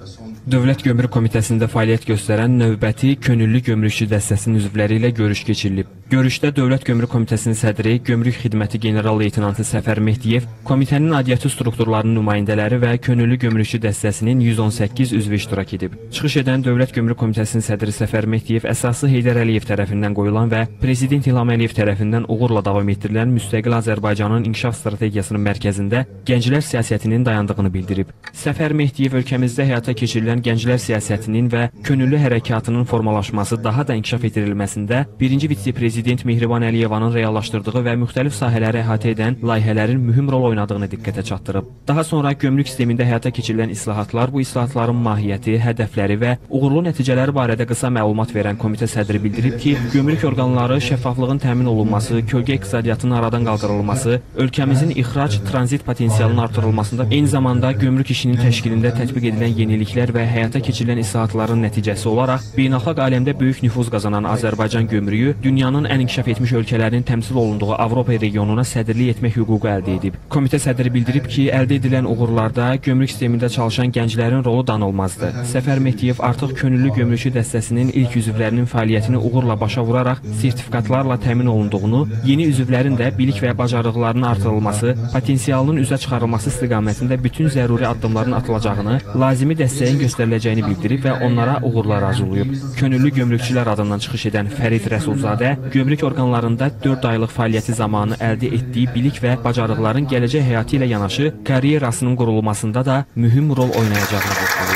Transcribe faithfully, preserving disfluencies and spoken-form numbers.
Dövlət Gömrük Komitəsində fəaliyyət göstərən növbəti könüllü gömrükçü dəstəsinin üzvləri ilə görüş keçirilib. Görüşdə Dövlət Gömrük Komitəsinin sədri, Gömrük Xidməti General-Leytenantı Səfər Mehdiyev, komitənin aidiyyatı strukturlarının nümayəndələri və könüllü gömrükçü dəstəsinin yüz on səkkiz üzvü iştirak edib. Çıxış edən Dövlət Gömrük Komitəsinin sədri Səfər Mehdiyev əsası Heydər Əliyev tərəfindən qoyulan və Prezident İlham Əliyev tərəfindən uğurla davam etdirilən müstəqil Azərbaycanın inkişaf strategiyasının mərkəzində gənclər siyasətinin dayandığını bildirib. Səfər Mehdiyev ölkəmizdə həyata keçirilən gənclər siyasətinin və könüllü hərəkatının formalaşması daha da inkişaf etdirilməsində birinci vitse-prezident Mehriban Əliyevanın reallaşdırdığı və müxtəlif sahələri əhatə edən layihələrin mühüm rol oynadığını diqqətə çatdırıb. Daha sonra gömrük sistemində həyata keçirilən islahatlar, bu islahatların mahiyyəti, hədəfləri və uğurlu nəticələri barədə qısa məlumat verən komitə sədri bildirib ki, gömrük orqanları şəffaflığın təmin olunması, kölgə iqtisadiyyatının aradan qaldırılması, ölkəmizin ixrac, tranzit potensialının artırılmasında, eyni zamanda gömrük işinin təşkilində tətbiq edilən yeniliklər və həyata keçirilən islahatların nəticəsi olaraq beynəlxalq aləmdə böyük nüfuz qazanan Azərbaycan gömrüyü dünyanın ən inkişaf etmiş ölkələrinin təmsil olunduğu Avropa regionuna sədrlik etmək hüququ əldə edib. Komitə sədri bildirib ki, əldə edilən uğurlarda gömrük sistemində çalışan gənclərin rolu danılmazdır. Səfər Mehdiyev artıq könüllü gömrükçü dəstəsinin ilk üzvlərinin fəaliyyətini uğurla başa vuraraq sertifikatlarla təmin olunduğunu, yeni üzvlərin də bilik və bacarıqlarının artırılması, potensialının üzə çıxarılması istiqamətində bütün zəruri addımların atılacağını, lazımi dəstəyin göstəriləcəyini bildirib və onlara uğurlar arzulayıb. Könüllü gömrükçülər adından çıxış edən Fərid Rəsulzadə gömrük orqanlarında dörd aylıq fəaliyyəti zamanı əldə etdiyi bilik və bacarıqların gələcək həyatı ilə yanaşı karyerasının qurulmasında da mühüm rol oynayacağını vurğulayıb.